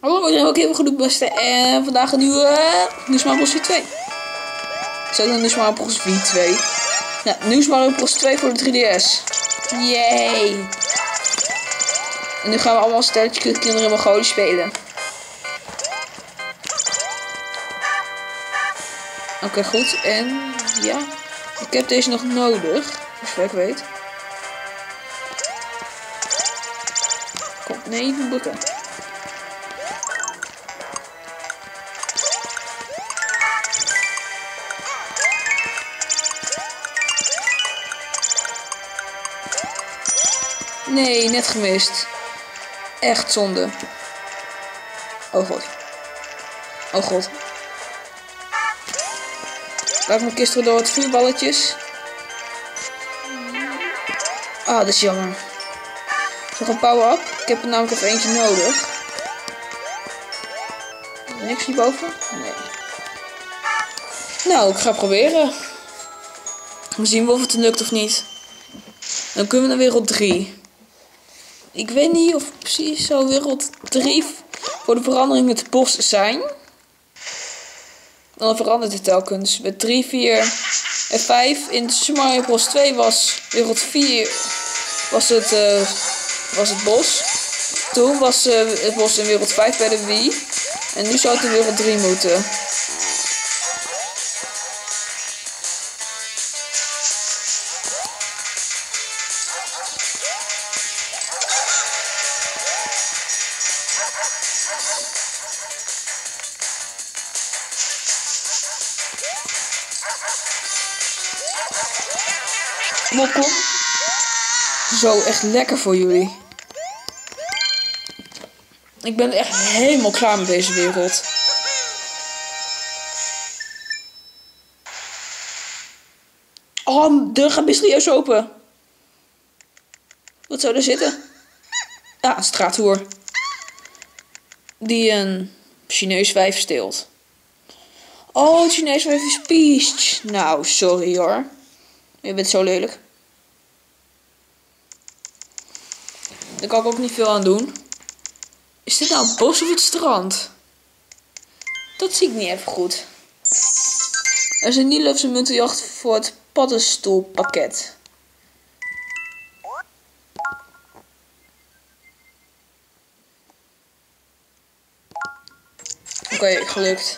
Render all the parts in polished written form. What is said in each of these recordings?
Hallo iedereen, ook heel goed beste. En vandaag een nieuwe New Mario Bros. 2. Ik zou dan New Mario Bros. 2. Ja, New Mario Bros. 2 voor de 3DS. Yay! En nu gaan we allemaal stelletje kinderen in Mongolië spelen. Oké, goed. En ja, ik heb deze nog nodig. Zover ik weet. Kom, nee, even bukken. Nee, net gemist. Echt zonde. Oh god. Oh god. Laat me kisteren door het vuurballetjes. Ah, dat is jammer. Nog een power-up. Ik heb er namelijk even eentje nodig. Niks hierboven? Nee. Nou, ik ga proberen. We zien of het lukt of niet. Dan kunnen we naar wereld 3. Ik weet niet of precies zo wereld 3 voor de veranderingen het bos zijn. Dan verandert het telkens. Met 3, 4 en 5 in Super Mario Bros. 2 was wereld 4 was het bos. Toen was het bos in wereld 5 bij de Wii. En nu zou het in wereld 3 moeten. Kom op, kom. Zo, echt lekker voor jullie. Ik ben echt helemaal klaar met deze wereld. Oh, de deur gaat mysterieus open. Wat zou er zitten? Ja, een straathoer. Die een Chinees wijf steelt. Oh, het Chinees wijf is Peach. Nou, sorry hoor. Je bent zo lelijk. Daar kan ik ook niet veel aan doen. Is dit nou het bos of het strand? Dat zie ik niet even goed. Er is een Nilofse muntenjacht voor het paddenstoelpakket. Oké, gelukt.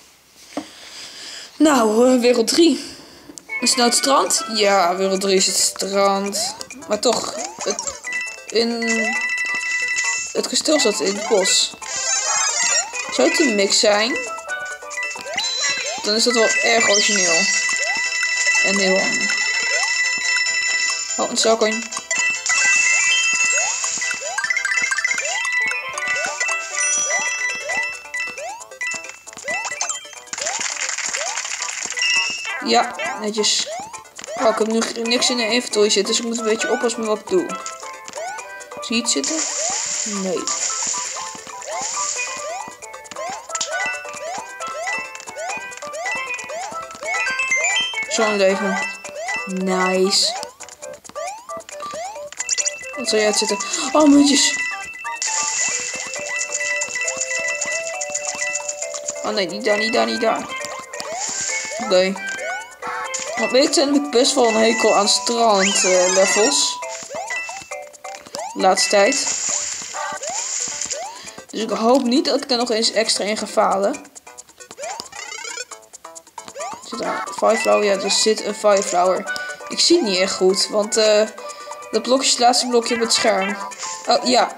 Nou, wereld 3. Is het nou het strand? Ja, wereld 3 is het strand. Maar toch, het kasteel zat in het bos. Zou het een mix zijn? Dan is dat wel erg origineel. En heel... Oh, een starcoin. Ja, netjes. Oh, ik heb nu niks in de inventory zitten, dus ik moet een beetje oppassen met wat ik doe. Zie je het zitten? Nee. Zo'n leven. Nice. Wat zou jij het zitten? Oh, muntjes. Oh nee, niet daar, niet daar, niet daar. Oké. Want weet je, heb ik best wel een hekel aan strand levels. De laatste tijd. Dus ik hoop niet dat ik er nog eens extra in ga falen. Zit daar een fireflower? Ja, er zit een fireflower. Ik zie het niet echt goed, want dat blokje is het laatste blokje op het scherm. Oh, ja.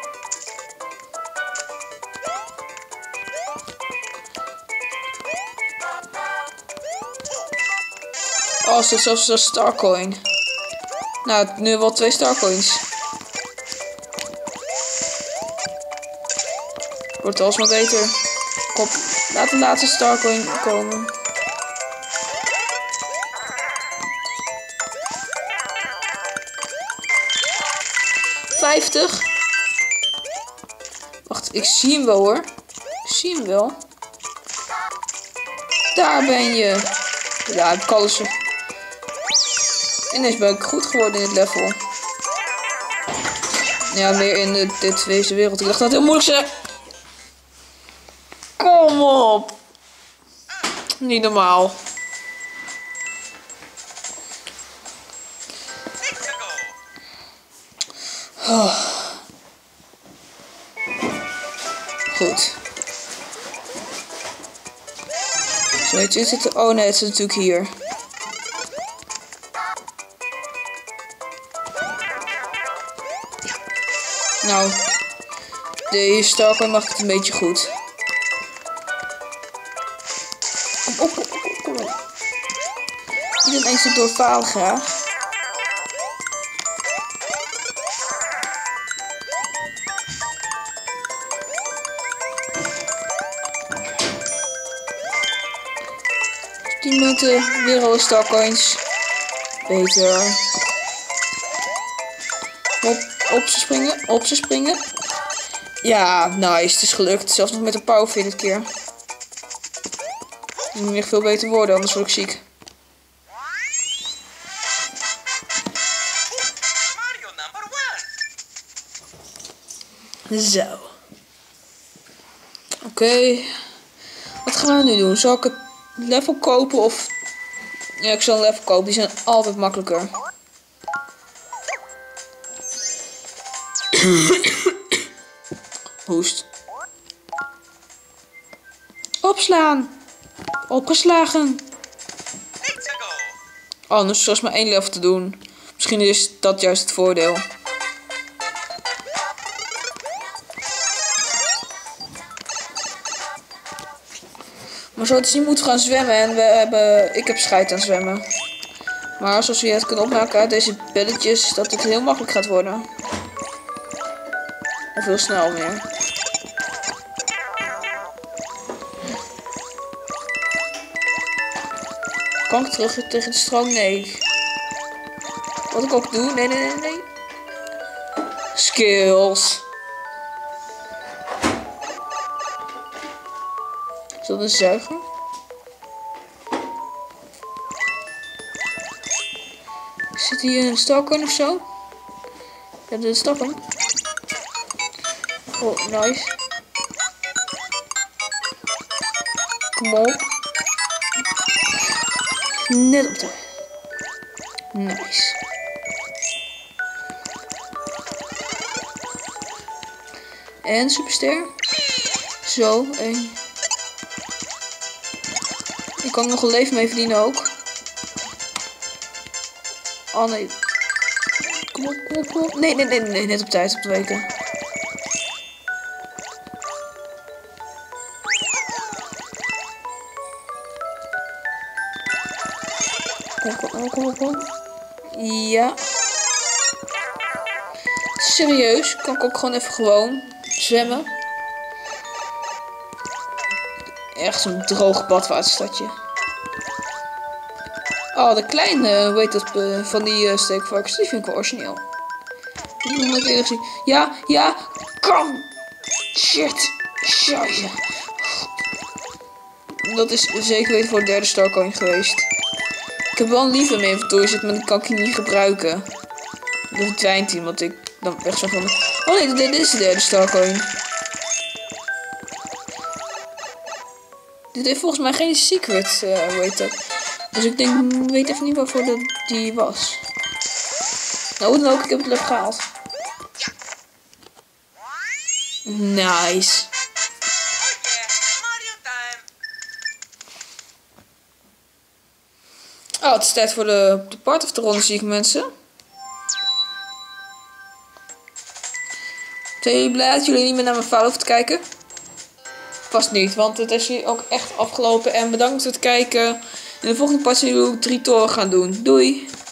Oh, er zit zelfs een starcoin. Nou, nu wel 2 starcoins. Wordt alsmaar beter. Kom, laat de laatste starcoin komen. $50. Wacht, ik zie hem wel hoor. Ik zie hem wel. Daar ben je. Ja, heb ik alles. Ineens ben ik goed geworden in het level. Ja, meer in deze wereld. Ik dacht dat het heel moeilijk zou. Kom op. Niet normaal. Oh. Goed. Zo, weet je, zit er... Oh nee, het zit natuurlijk hier. Nou, deze Starcoin mag het een beetje goed. Kom op. Niet ineens het doorfalen graag. Minuten, weer alle Starcoins. Beter. Op ze springen. Ja, nice. Het is gelukt. Zelfs nog met een powerfin dit keer. Het moet echt veel beter worden, anders word ik ziek. Zo. Oké. Wat gaan we nu doen? Zal ik het level kopen of... Ja, ik zal een level kopen. Die zijn altijd makkelijker. Hoest. Opslaan. Opgeslagen. Anders was maar 1 level te doen. Misschien is dat juist het voordeel. Maar zo te zien moeten we gaan zwemmen en ik heb scheid aan zwemmen. Maar zoals we het kunnen opmaken uit deze belletjes, dat het heel makkelijk gaat worden. Of heel snel meer. Kan ik terug tegen de stroom? Nee. Wat ik ook doe? Nee. Skills. Is dat een zuiger? Zit hier een Starcoin of zo? Ja, dit is Starcoin. Oh, nice. Kom op. Net op tijd. Nice. En superster. Zo, 1. Ik kan nog een leven mee verdienen ook. Oh nee. Kom op. Nee. Net op tijd op de weken. Kom. Ja. Serieus, kan ik ook gewoon zwemmen. Echt zo'n droog badwaterstadje. Oh, de kleine, hoe heet dat, van die steekvarkens, die vind ik wel origineel. Die heb ik nog nooit eerder gezien. Ja, kom! Shit, scheiße. Dat is zeker weten voor de 3e Starcoin geweest. Ik heb wel een lieve in mijn inventory zitten, maar die kan ik niet gebruiken. Dan verdwijnt hij, omdat ik dan weg zou gaan. Oh nee, dit is de 3e Starcoin. Dit heeft volgens mij geen secret, hoe heet dat. Dus ik weet even niet waarvoor die was. Nou, hoe dan ook, ik heb het leuk gehaald. Nice. Oh, het is tijd voor de part of de ronde, zie ik mensen. Zijn jullie blij dat jullie niet meer naar mijn fout hoeven te kijken? Vast niet, want het is hier ook echt afgelopen. En bedankt voor het kijken. In de volgende part zullen we 3 toren gaan doen. Doei!